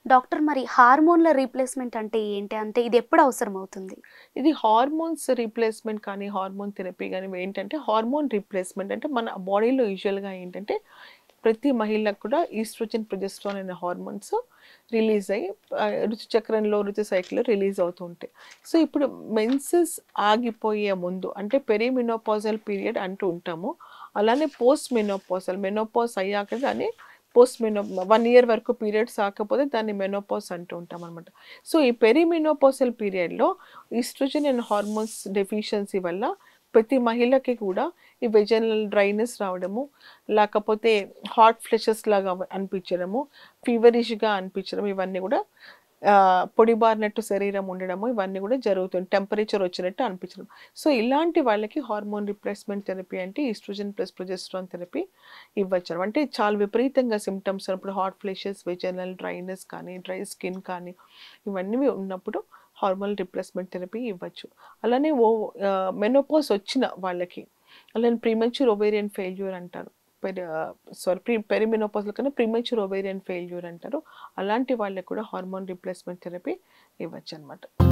Doctor మరి హార్మోన్ల replacement అంటే ఏంటి? అంటే ఇది ఎప్పుడు అవసరమవుతుంది? ఇది హార్మోన్స్ రీప్లేస్‌మెంట్ కానీ, హార్మోన్ థెరపీ గాని ఏంటంటే హార్మోన్ రీప్లేస్‌మెంట్ అంటే మన బాడీలో యూజువల్‌గా ఏంటంటే ప్రతి మహిళకు కూడా ఈస్ట్రోజన్, ప్రొజెస్టెరాన్ అనే హార్మోన్స్ రిలీజ్ అయ్యి ఋతు చక్రంలో, ఋతు సైకిల్‌లో రిలీజ్ అవుతూ ఉంటాయి. సో, ఇప్పుడు మెన్సెస్ ఆగిపోయే ముందు అంటే పెరిమెనోపాజల్ పీరియడ్ అంటూ ఉంటాము. అలానే పోస్ట్ మెనోపాజల్, మెనోపాజ్ అయ్యాక దాన్ని పోస్ట్ 1 ఇయర్ వరకు పీరియడ్స్ ఆగకపోతే దాన్ని మెనోపాజ్ అంటూ ఉంటామనమాట. సో, ఈ పెరిమెనోపాజల్ పీరియడ్‌లో ఈస్ట్రోజన్ అండ్ హార్మోన్స్ డెఫిషియన్సీ వల్ల ప్రతి మహిళకి కూడా ఈ వెజైనల్ డ్రైనెస్ రావడము, లేకపోతే హాట్ ఫ్లషెస్ లాగా అనిపించడము, ఫీవరిష్‌గా అనిపించడం ఇవన్నీ కూడా పొడిబారినట్టు శరీరం ఉండడము ఇవన్నీ కూడా జరుగుతుంది. టెంపరేచర్ వచ్చినట్టు అనిపించడం. సో, ఇలాంటి వాళ్ళకి హార్మోన్ రిప్లేస్‌మెంట్ థెరపీ అంటే ఈస్ట్రోజన్ ప్లస్ ప్రొజెస్టెరాన్ థెరపీ ఇవ్వచ్చు. అంటే చాలా విపరీతంగా సింప్టమ్స్ ఉన్నప్పుడు హాట్ ఫ్లషెస్, వెజైనల్ డ్రైనెస్ కానీ, డ్రై స్కిన్ కానీ ఇవన్నీ ఉన్నప్పుడు హార్మోన్ రిప్లేస్‌మెంట్ థెరపీ ఇవ్వచ్చు. అలానే మెనోపాజ్ వచ్చిన వాళ్ళకి అలానే ప్రీమెచ్యూర్ ఓవేరియన్ ఫెయిల్యూర్ అంటారు. పెరిమెనోపాజ్‌లో కన్నా ప్రీమెచ్యూర్ ఓవేరియన్ ఫెయిల్యూర్ అంటారు. అలాంటి వాళ్ళకి కూడా హార్మోన్ రిప్లేస్‌మెంట్ థెరపీ ఇవ్వచ్చనమాట.